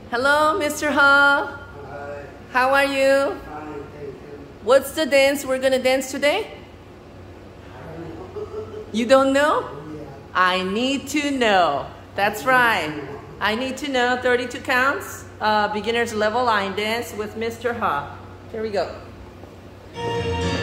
Hello, Mr. Ha. Hi. How are you? Fine, thank you. What's the dance we're gonna dance today? You don't know? I need to know. That's right. I need to know 32 counts, beginner's level line dance with Mr. Ha. Here we go.